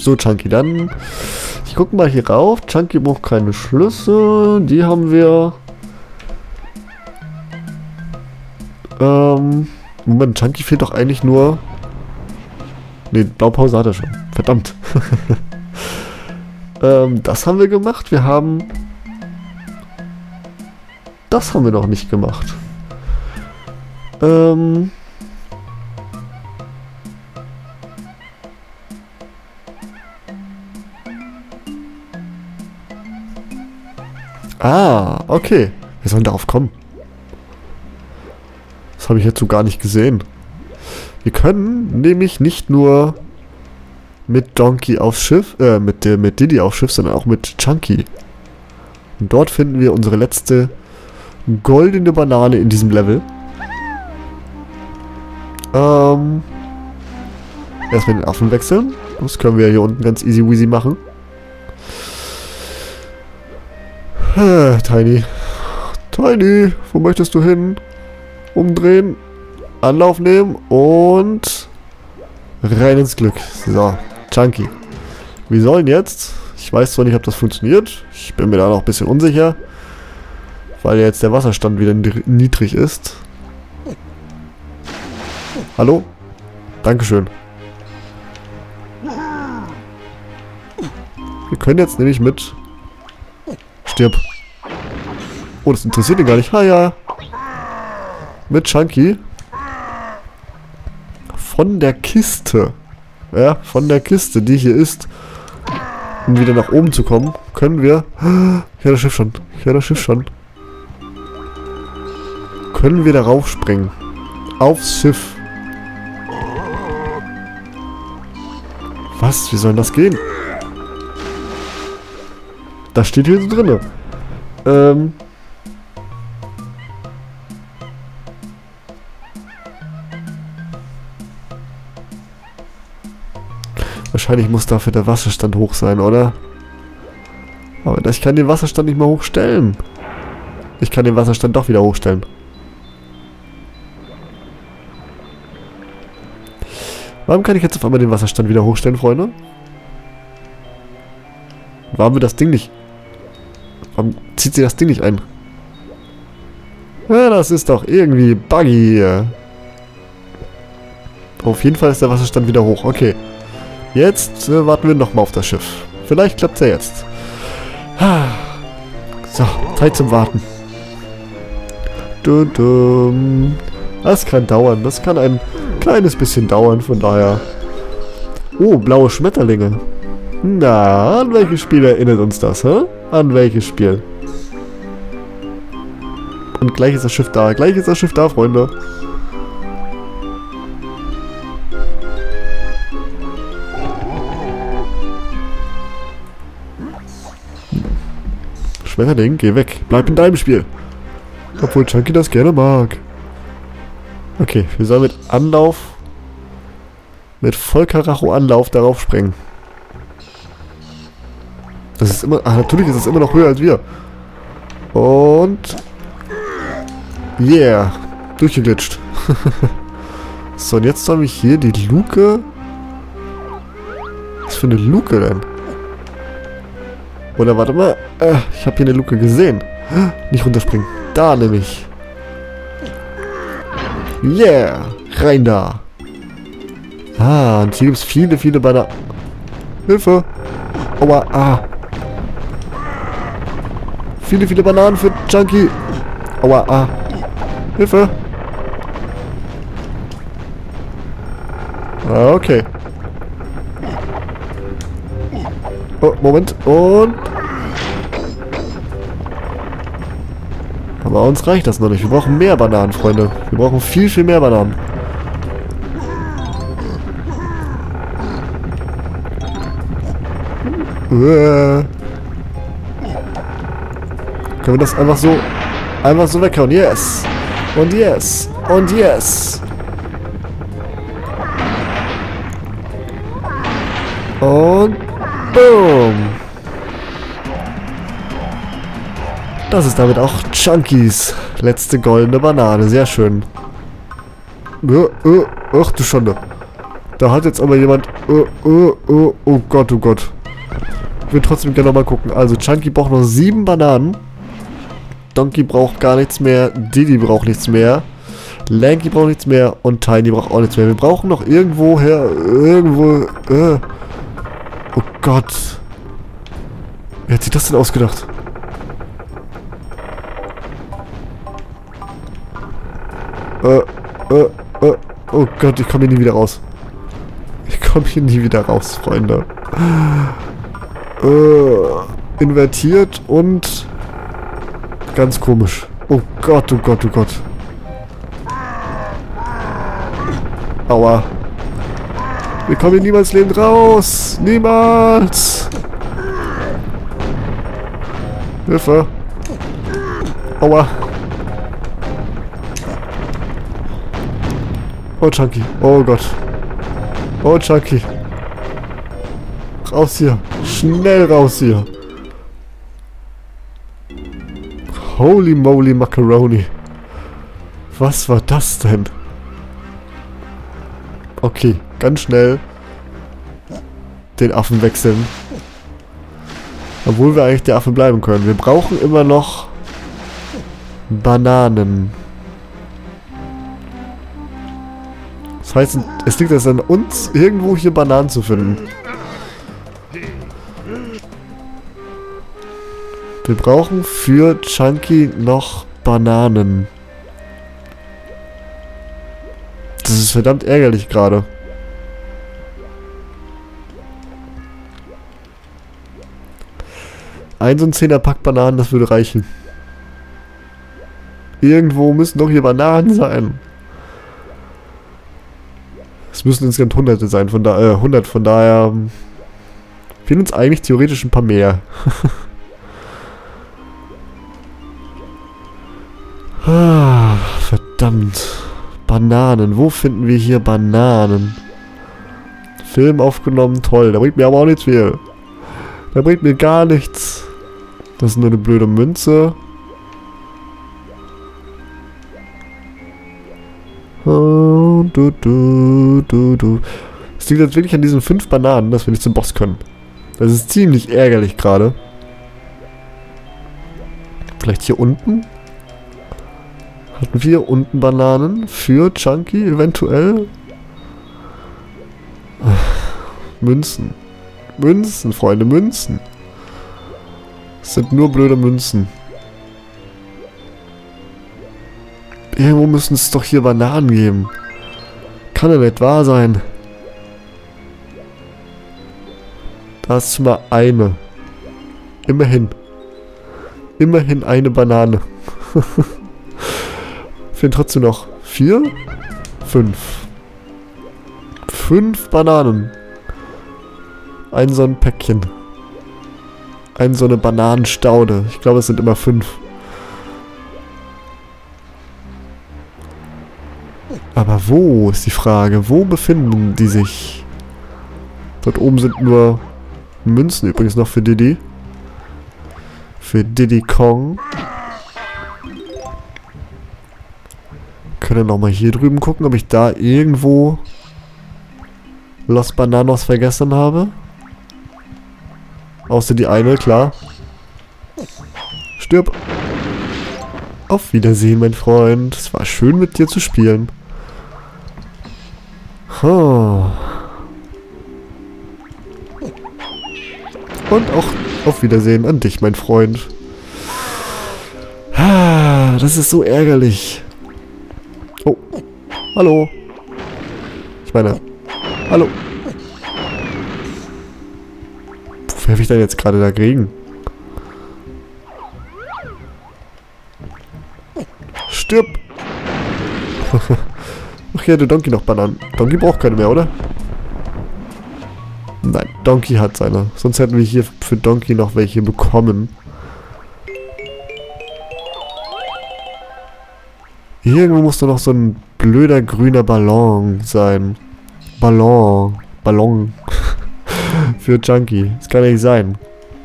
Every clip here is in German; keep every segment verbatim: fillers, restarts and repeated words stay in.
So, Chunky, dann... Ich gucke mal hier rauf. Chunky braucht keine Schlüssel. Die haben wir... Ähm... Moment, Chunky fehlt doch eigentlich nur... Ne, Blaupause hat er schon. Verdammt. ähm, das haben wir gemacht. Wir haben... Das haben wir noch nicht gemacht. Ähm... Ah, okay. Wir sollen darauf kommen. Das habe ich jetzt so gar nicht gesehen. Wir können nämlich nicht nur mit Donkey aufs Schiff, äh, mit, der, mit Diddy aufs Schiff, sondern auch mit Chunky. Und dort finden wir unsere letzte goldene Banane in diesem Level. Ähm. Erstmal den Affen wechseln. Das können wir hier unten ganz easy weasy machen. Äh, Tiny. Tiny, wo möchtest du hin? Umdrehen. Anlauf nehmen und rein ins Glück. So, Chunky. Wir sollen jetzt, ich weiß zwar nicht, ob das funktioniert, ich bin mir da noch ein bisschen unsicher, weil jetzt der Wasserstand wieder niedrig ist. Hallo? Dankeschön. Wir können jetzt nämlich mit... Stirb. Oh, das interessiert ihn gar nicht. Ha, ja. Mit Chunky. Von der Kiste. Ja, von der Kiste, die hier ist. Um wieder nach oben zu kommen, können wir... Hier das Schiff schon. Hier das Schiff schon. Können wir darauf springen. Aufs Schiff. Was? Wie soll das gehen? Das steht hier so drinne. Ähm... Wahrscheinlich muss dafür der Wasserstand hoch sein, oder? Aber ich kann den Wasserstand nicht mehr hochstellen. Ich kann den Wasserstand doch wieder hochstellen. Warum kann ich jetzt auf einmal den Wasserstand wieder hochstellen, Freunde? Warum wird das Ding nicht... Warum zieht sie das Ding nicht ein? Ja, das ist doch irgendwie buggy. Auf jeden Fall ist der Wasserstand wieder hoch. Okay. Jetzt äh, warten wir nochmal auf das Schiff. Vielleicht klappt es ja jetzt. So, Zeit zum Warten. Dun -dun. Das kann dauern. Das kann ein kleines bisschen dauern, von daher. Oh, blaue Schmetterlinge. Na, an welches Spiel erinnert uns das, hä? An welches Spiel? Und gleich ist das Schiff da. Gleich ist das Schiff da, Freunde. Schmetterling, geh weg. Bleib in deinem Spiel. Obwohl Chunky das gerne mag. Okay, wir sollen mit Anlauf, mit Vollkaracho-Anlauf darauf springen. Das ist immer... Ah, natürlich ist es immer noch höher als wir. Und... Yeah. Durchgeglitscht. So, und jetzt soll ich hier die Luke... Was für eine Luke denn? Oder warte mal. Äh, ich habe hier eine Luke gesehen. Nicht runterspringen. Da nämlich. Yeah. Rein da. Ah, und hier gibt es viele, viele Bananen. Hilfe. Aua, ah. Viele, viele Bananen für Chunky. Aua, ah. Hilfe. Ah, okay. Oh, Moment. Und... Aber uns reicht das noch nicht. Wir brauchen mehr Bananen, Freunde. Wir brauchen viel, viel mehr Bananen. Äh. Können wir das einfach so... Einfach so weghauen. Yes. Und yes. Und yes. Und... Boom. Das ist damit auch Chunkys letzte goldene Banane. Sehr schön. Ach du Schande. Da hat jetzt aber jemand... Oh, oh, oh, oh Gott, oh Gott. Ich will trotzdem gerne nochmal gucken. Also Chunky braucht noch sieben Bananen. Donkey braucht gar nichts mehr. Diddy braucht nichts mehr. Lanky braucht nichts mehr. Und Tiny braucht auch nichts mehr. Wir brauchen noch irgendwo her... Irgendwo... Äh. Oh Gott. Wer hat sich das denn ausgedacht? Äh, äh, äh. Oh Gott, ich komme hier nie wieder raus. Ich komme hier nie wieder raus, Freunde. Äh, invertiert und... Ganz komisch. Oh Gott, oh Gott, oh Gott. Aua. Wir kommen hier niemals lebend raus. Niemals. Hilfe. Aua. Oh, Chunky. Oh Gott. Oh, Chunky. Raus hier. Schnell raus hier. Holy moly Macaroni. Was war das denn? Okay, ganz schnell den Affen wechseln. Obwohl wir eigentlich der Affe bleiben können. Wir brauchen immer noch Bananen. Das heißt, es liegt jetzt an uns, irgendwo hier Bananen zu finden. Wir brauchen für Chunky noch Bananen. Das ist verdammt ärgerlich gerade. Ein so ein Zehner Pack Bananen, das würde reichen. Irgendwo müssen doch hier Bananen sein. Es müssen insgesamt Hunderte sein, von da, äh, hundert, von daher fehlen uns eigentlich theoretisch ein paar mehr. Ah, verdammt. Bananen. Wo finden wir hier Bananen? Film aufgenommen. Toll. Da bringt mir aber auch nichts viel. Da bringt mir gar nichts. Das ist nur eine blöde Münze. Oh, du, du, du, du. Es liegt jetzt wirklich an diesen fünf Bananen, dass wir nicht zum Boss können. Das ist ziemlich ärgerlich gerade. Vielleicht hier unten? Hatten wir hier unten Bananen für Chunky eventuell? Münzen. Münzen, Freunde, Münzen. Es sind nur blöde Münzen. Irgendwo müssen es doch hier Bananen geben. Kann ja nicht wahr sein. Da ist mal eine. Immerhin. Immerhin eine Banane. Fehlen trotzdem noch vier? Fünf. Fünf Bananen. Ein so ein Päckchen. Ein so eine Bananenstaude. Ich glaube, es sind immer fünf. Aber wo ist die Frage? Wo befinden die sich? Dort oben sind nur Münzen übrigens noch für Diddy. Für Diddy Kong. Können wir nochmal hier drüben gucken, ob ich da irgendwo Los Bananos vergessen habe. Außer die eine, klar. Stirb. Auf Wiedersehen, mein Freund. Es war schön mit dir zu spielen. Oh. Und auch auf Wiedersehen an dich, mein Freund. Ah, das ist so ärgerlich. Oh. Hallo. Ich meine, hallo. Wo werfe ich denn jetzt gerade dagegen? Stirb! Ach ja, der Donkey noch Bananen. Donkey braucht keine mehr, oder? Nein, Donkey hat seine. Sonst hätten wir hier für Donkey noch welche bekommen. Irgendwo muss da noch so ein blöder grüner Ballon sein. Ballon. Ballon. Für Chunky. Das kann ja nicht sein.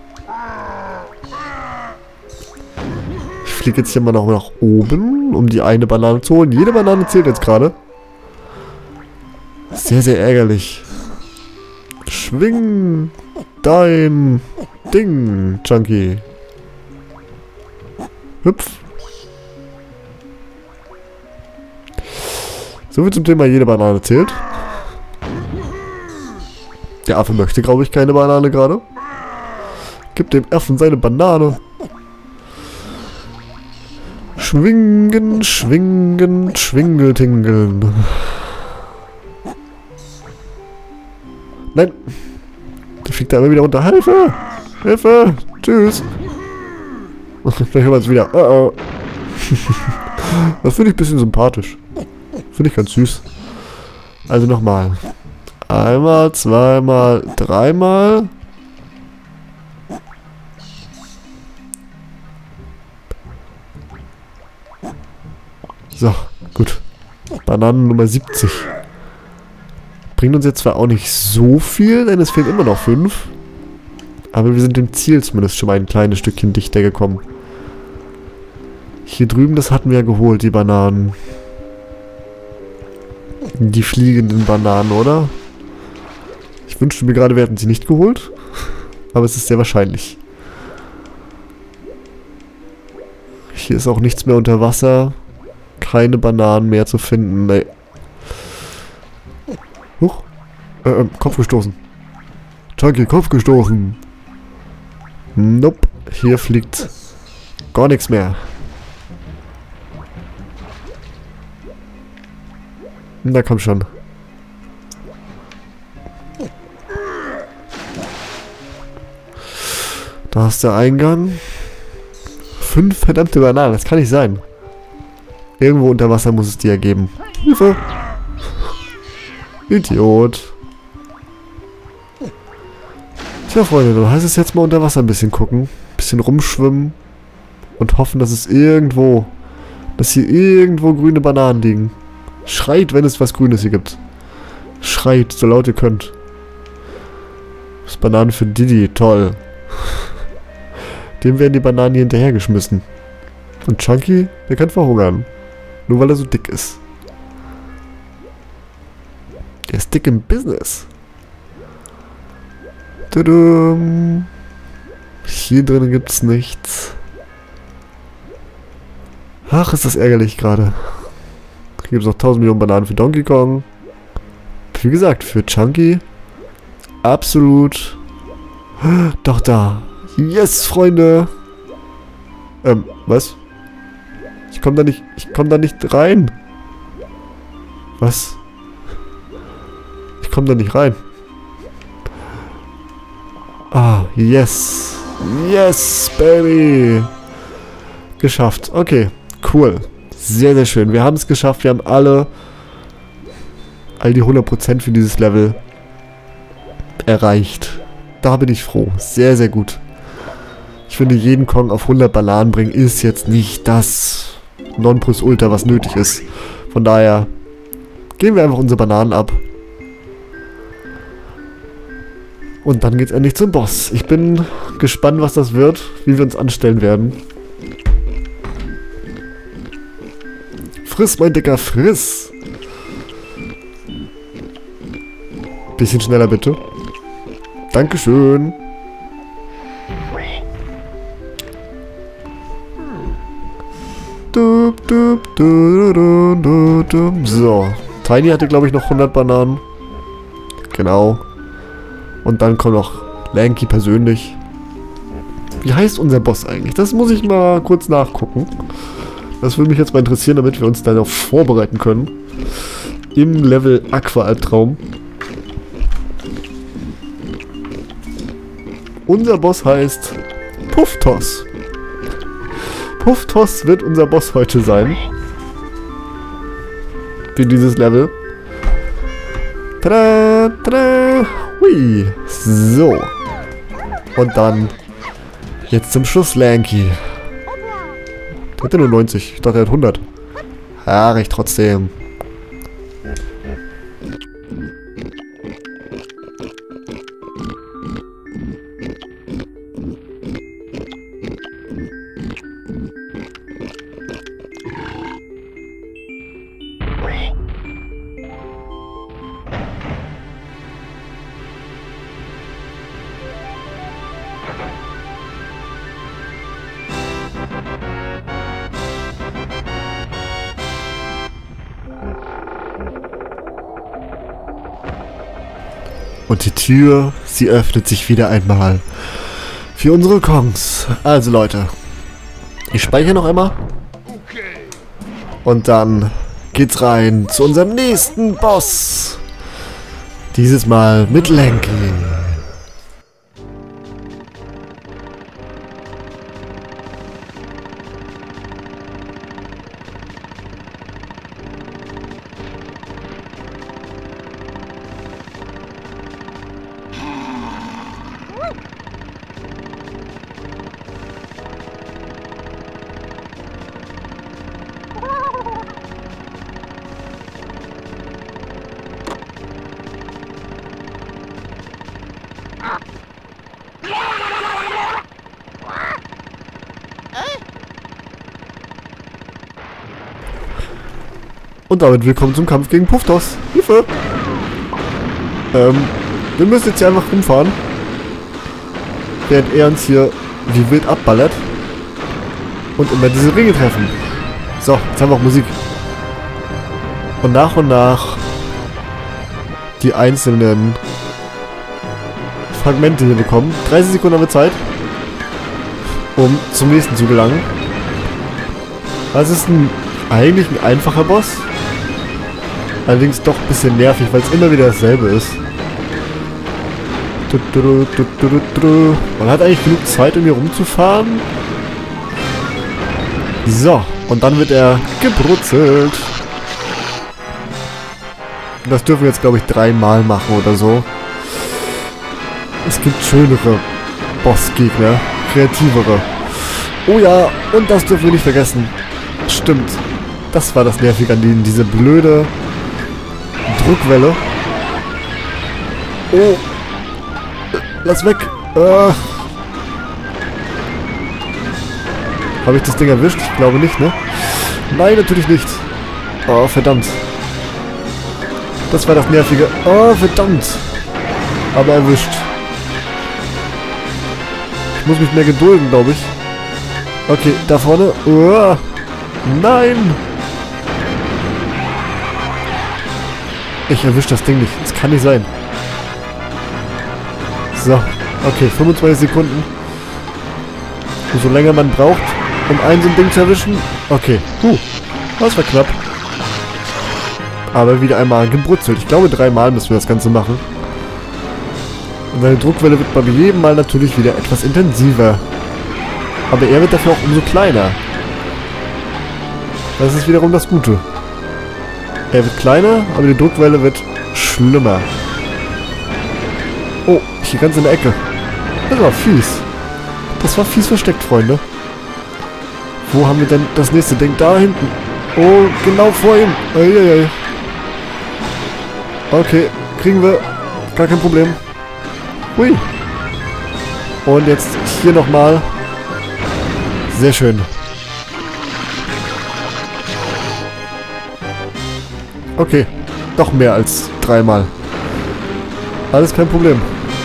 Ich fliege jetzt hier mal noch nach oben, um die eine Banane zu holen. Jede Banane zählt jetzt gerade. Sehr, sehr ärgerlich. Schwing dein Ding, Chunky. Hüpf. So viel zum Thema, jede Banane zählt. Der Affe möchte, glaube ich, keine Banane gerade. Gib dem Affen seine Banane. Schwingen, schwingen, schwingeltingeln. Nein. Der fliegt da immer wieder runter. Hilfe! Hilfe! Tschüss! Vielleicht hören wir es wieder. Oh oh. Das finde ich ein bisschen sympathisch. Finde ich ganz süß. Also nochmal. Einmal, zweimal, dreimal. So, gut. Bananen Nummer siebzig. Bringt uns jetzt zwar auch nicht so viel, denn es fehlen immer noch fünf. Aber wir sind dem Ziel zumindest schon mal ein kleines Stückchen dichter gekommen. Hier drüben, das hatten wir ja geholt, die Bananen. Die fliegenden Bananen, oder? Ich wünschte mir gerade, wir hätten sie nicht geholt. Aber es ist sehr wahrscheinlich. Hier ist auch nichts mehr unter Wasser. Keine Bananen mehr zu finden. Nee. Huch. Äh, äh, Kopf gestoßen. Chunky, Kopf gestoßen. Nope. Hier fliegt gar nichts mehr. Na komm schon. Da ist der Eingang. Fünf verdammte Bananen, das kann nicht sein. Irgendwo unter Wasser muss es die ergeben. Hilfe! Idiot. Tja, Freunde, dann heißt es jetzt mal unter Wasser ein bisschen gucken. Ein bisschen rumschwimmen. Und hoffen, dass es irgendwo... Dass hier irgendwo grüne Bananen liegen. Schreit, wenn es was Grünes hier gibt. Schreit, so laut ihr könnt. Das ist Bananen für Diddy, toll. Dem werden die Bananen hier hinterhergeschmissen. Und Chunky, der kann verhungern. Nur weil er so dick ist. Der ist dick im Business. Tudum. Hier drin gibt's nichts. Ach, ist das ärgerlich gerade. Hier gibt es noch tausend Millionen Bananen für Donkey Kong. Wie gesagt, für Chunky. Absolut. Doch da. Yes, Freunde. Ähm, was? Ich komme da nicht, ich komme da nicht rein. Was? Ich komme da nicht rein. Ah, yes. Yes, baby. Geschafft. Okay, cool. Sehr, sehr schön. Wir haben es geschafft. Wir haben alle all die hundert Prozent für dieses Level erreicht. Da bin ich froh. Sehr, sehr gut. Ich finde, jeden Kong auf hundert Bananen bringen ist jetzt nicht das Nonplusultra, was nötig ist. Von daher geben wir einfach unsere Bananen ab. Und dann geht's endlich zum Boss. Ich bin gespannt, was das wird, wie wir uns anstellen werden. Friss, mein Dicker, friss! Bisschen schneller, bitte. Dankeschön. So. Tiny hatte, glaube ich, noch hundert Bananen. Genau. Und dann kommt noch Lanky persönlich. Wie heißt unser Boss eigentlich? Das muss ich mal kurz nachgucken. Das würde mich jetzt mal interessieren, damit wir uns darauf vorbereiten können. Im Level Aqua-Albtraum. Unser Boss heißt Pufftoss. Pufftoss wird unser Boss heute sein. Für dieses Level. Tada, tada, hui. So. Und dann jetzt zum Schluss Lanky. Der hat ja nur neunzig. Ich dachte, er hat hundert. Ja, recht trotzdem. Und die Tür, sie öffnet sich wieder einmal. Für unsere Kongs. Also Leute. Ich speichere noch einmal. Und dann geht's rein zu unserem nächsten Boss. Dieses Mal mit Lanky. Und damit willkommen zum Kampf gegen Pufftos. Hilfe! Ähm, wir müssen jetzt hier einfach rumfahren. Während er uns hier wie wild abballert. Und immer diese Ringe treffen. So, jetzt haben wir auch Musik. Und nach und nach die einzelnen Fragmente hier bekommen. dreißig Sekunden haben wir Zeit, um zum nächsten zu gelangen. Das ist ein, eigentlich ein einfacher Boss. Allerdings doch ein bisschen nervig, weil es immer wieder dasselbe ist. Man hat eigentlich genug Zeit, um hier rumzufahren. So, und dann wird er gebrutzelt. Das dürfen wir jetzt, glaube ich, dreimal machen oder so. Es gibt schönere Bossgegner, kreativere. Oh ja, und das dürfen wir nicht vergessen. Stimmt, das war das Nervige an denen, diese blöde Druckwelle. Oh, lass weg. Äh. Habe ich das Ding erwischt? Ich glaube nicht, ne? Nein, natürlich nicht. Oh, verdammt. Das war das Nervige. Oh, verdammt. Aber erwischt. Ich muss mich mehr gedulden, glaube ich. Okay, da vorne. Oh, nein. Ich erwische das Ding nicht. Das kann nicht sein. So. Okay, fünfundzwanzig Sekunden. Und so länger man braucht, um ein so ein Ding zu erwischen. Okay. Huh. Das war knapp. Aber wieder einmal gebrutzelt. Ich glaube, dreimal müssen wir das Ganze machen. Und seine Druckwelle wird bei jedem Mal natürlich wieder etwas intensiver. Aber er wird dafür auch umso kleiner. Das ist wiederum das Gute. Er wird kleiner, aber die Druckwelle wird schlimmer. Oh, hier ganz in der Ecke. Das war fies. Das war fies versteckt, Freunde. Wo haben wir denn das nächste Ding? Da hinten. Oh, genau vor ihm. Eieiei. Okay, kriegen wir. Gar kein Problem. Hui. Und jetzt hier nochmal. Sehr schön. Okay, doch mehr als dreimal. Alles kein Problem.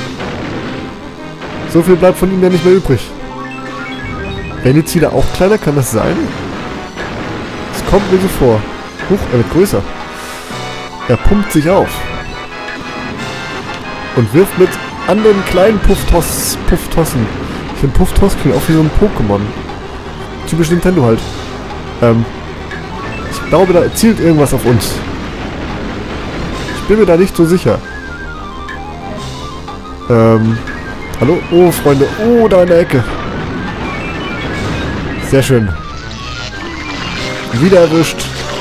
So viel bleibt von ihm ja nicht mehr übrig. Werden die Ziele auch kleiner? Kann das sein? Das kommt mir so vor. Huch, er wird größer. Er pumpt sich auf. Und wirft mit anderen kleinen Pufftos, Pufftossen. Ich finde Pufftos klingt auch wie so ein Pokémon. Typisch Nintendo halt. Ähm, ich glaube, da zielt irgendwas auf uns. Ich bin mir da nicht so sicher. Ähm, hallo? Oh, Freunde. Oh, da in der Ecke. Sehr schön. Wieder erwischt.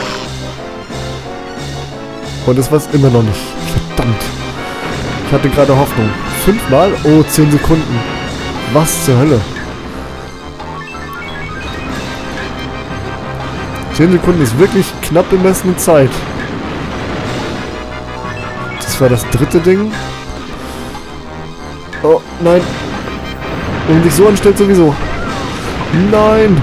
Und es war es immer noch nicht. Verdammt. Ich hatte gerade Hoffnung. Fünfmal? Oh, zehn Sekunden. Was zur Hölle? zehn Sekunden ist wirklich knapp bemessene Zeit. Das war das dritte Ding. Oh, nein. Wenn man sich so anstellt, sowieso. Nein.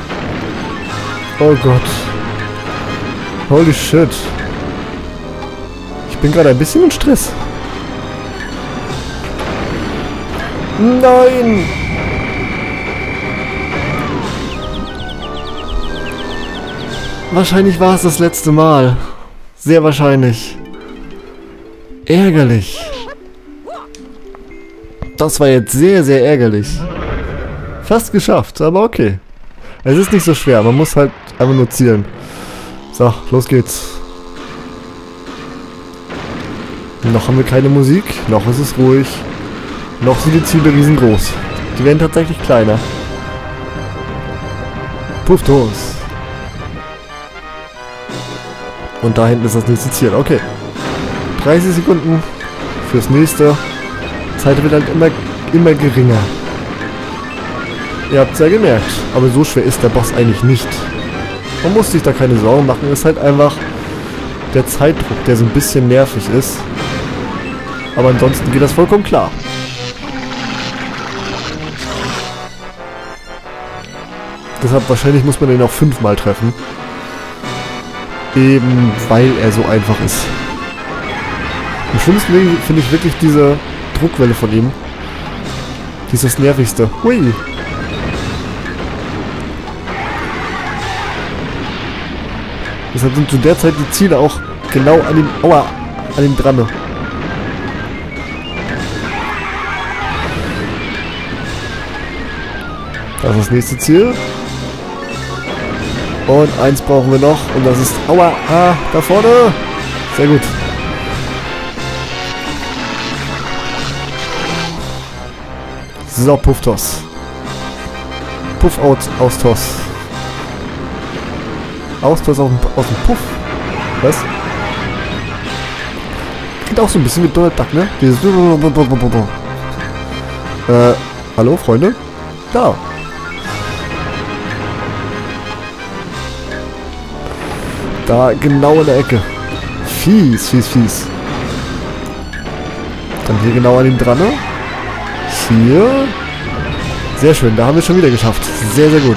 Oh Gott. Holy shit. Ich bin gerade ein bisschen in Stress. Nein. Wahrscheinlich war es das letzte Mal. Sehr wahrscheinlich. Ärgerlich. Das war jetzt sehr, sehr ärgerlich. Fast geschafft, aber okay. Es ist nicht so schwer, man muss halt einfach nur zielen. So, los geht's. Noch haben wir keine Musik, noch ist es ruhig. Noch sind die Ziele riesengroß. Die werden tatsächlich kleiner. Pufftos. Und da hinten ist das nächste Ziel. Okay. dreißig Sekunden fürs nächste. Zeit wird halt immer, immer geringer. Ihr habt es ja gemerkt. Aber so schwer ist der Boss eigentlich nicht. Man muss sich da keine Sorgen machen. Es ist halt einfach der Zeitdruck, der so ein bisschen nervig ist. Aber ansonsten geht das vollkommen klar. Deshalb wahrscheinlich muss man den auch fünfmal treffen. Eben weil er so einfach ist. Am schlimmsten finde ich wirklich diese Druckwelle von ihm. Die ist das Nervigste. Hui. Deshalb sind zu der Zeit die Ziele auch genau an dem, aua, an dem dran. Das ist das nächste Ziel. Und eins brauchen wir noch. Und das ist, aua, ah, da vorne. Sehr gut. So, Pufftos. Puff aus, aus Toss. Austausch aus, aus dem Puff. Was? Klingt auch so ein bisschen wie Donald Duck, ne? Dieses äh, hallo, Freunde? Da. Da, genau in der Ecke. Fies, fies, fies. Dann hier genau an ihm dran, ne? Hier. Sehr schön, da haben wir es schon wieder geschafft. Sehr, sehr gut.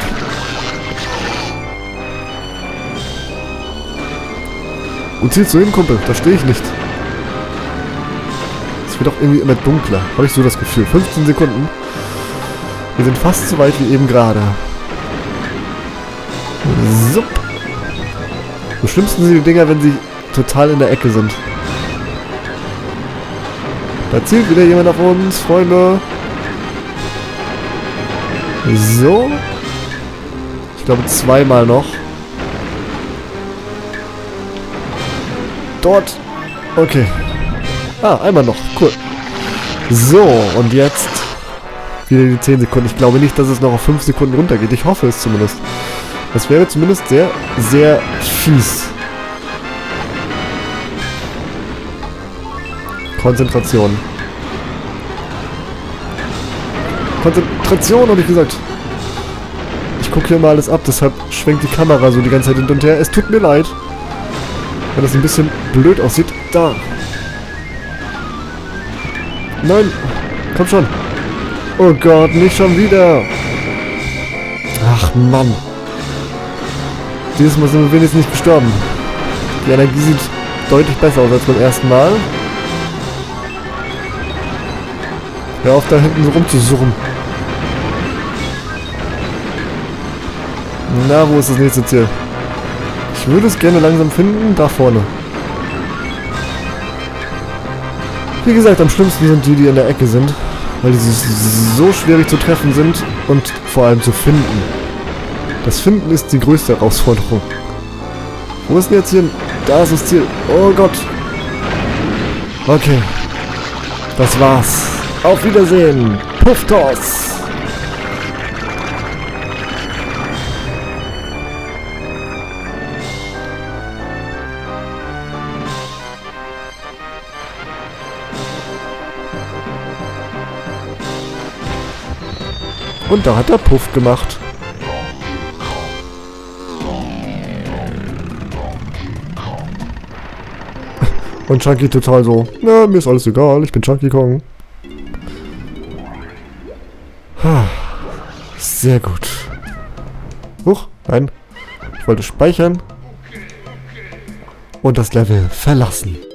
Und zielst du hin, Kumpel? Da stehe ich nicht. Es wird auch irgendwie immer dunkler. Habe ich so das Gefühl. fünfzehn Sekunden. Wir sind fast so weit wie eben gerade. Supp. Am schlimmsten sind die Dinger, wenn sie total in der Ecke sind. Da zielt wieder jemand auf uns, Freunde. So. Ich glaube zweimal noch. Dort. Okay. Ah, einmal noch. Cool. So, und jetzt wieder die zehn Sekunden. Ich glaube nicht, dass es noch auf fünf Sekunden runtergeht. Ich hoffe es zumindest. Das wäre zumindest sehr, sehr fies. Konzentration. Konzentration, habe ich gesagt. Ich gucke hier mal alles ab, deshalb schwenkt die Kamera so die ganze Zeit hin und her. Es tut mir leid, wenn das ein bisschen blöd aussieht. Da. Nein. Komm schon. Oh Gott, nicht schon wieder. Ach Mann. Dieses Mal sind wir wenigstens nicht gestorben. Die Energie sieht deutlich besser aus als beim ersten Mal. Hör auf, da hinten so rumzusuchen. Na, wo ist das nächste Ziel? Ich würde es gerne langsam finden, da vorne. Wie gesagt, am schlimmsten sind die, die in der Ecke sind. Weil die so schwierig zu treffen sind und vor allem zu finden. Das Finden ist die größte Herausforderung. Wo ist denn jetzt hier? Da ist das Ziel. Oh Gott. Okay. Das war's. Auf Wiedersehen. Pufftos. Und da hat er Puff gemacht. Und Chunky total so, na, mir ist alles egal, ich bin Chunky Kong. Sehr gut. Huch, nein. Ich wollte speichern. Und das Level verlassen.